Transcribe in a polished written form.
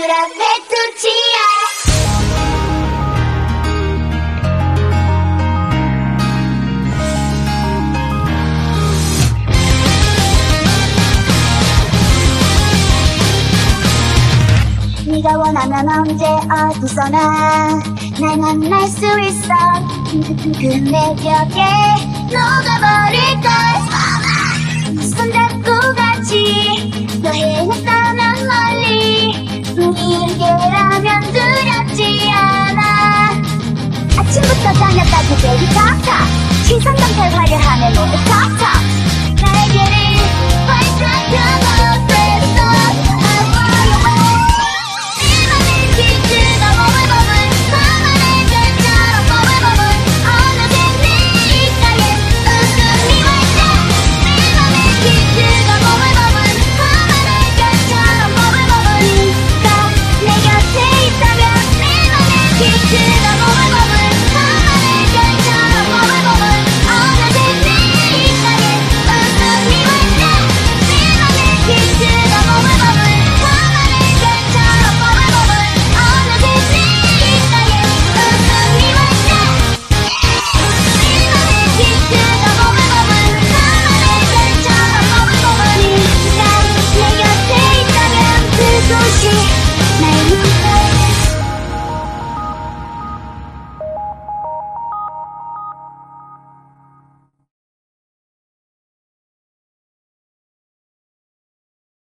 la fettuccina. 네가 원하면 언제 어디서나 날 만날 수 있어. 그 매력에 녹아버릴걸. 손잡고 같이 여행을 떠난 멀리 이게라면 두렵지 않아. 아침부터 저녁까지 baby talk talk. 시선 강탈 화려함에 모두 talk talk. 날개를 활짝하고 그랬어. 날